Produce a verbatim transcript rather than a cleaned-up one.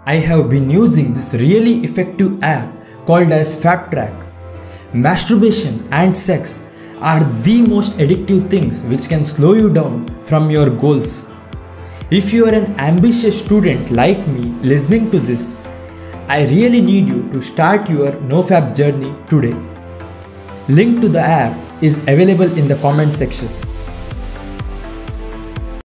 I have been using this really effective app called as FabTrack. Masturbation and sex are the most addictive things which can slow you down from your goals. If you are an ambitious student like me listening to this, I really need you to start your NoFap journey today. Link to the app is available in the comment section.